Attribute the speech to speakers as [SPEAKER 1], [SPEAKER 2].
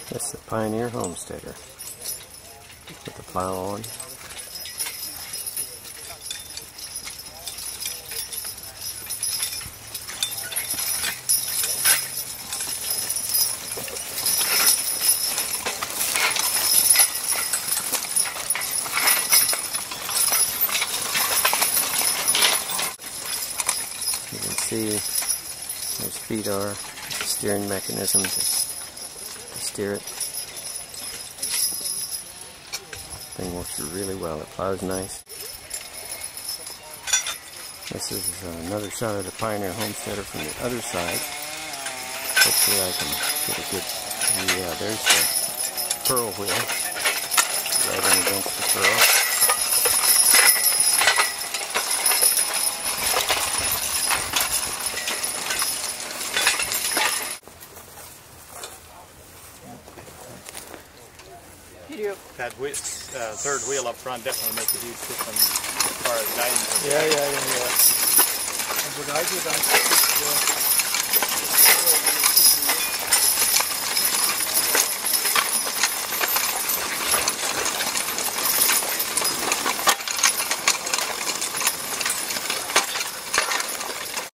[SPEAKER 1] That's the Pioneer Homesteader. Put the plow on. You can see those feet are the steering mechanism to steer it. Thing works really well. It plows nice. This is another shot of the Pioneer Homesteader from the other side. Hopefully I can get a good view. Yeah, there's the furrow wheel right in against the furrow.
[SPEAKER 2] That third wheel up front definitely makes a huge difference as far as guidance.
[SPEAKER 3] Yeah. And what I did, I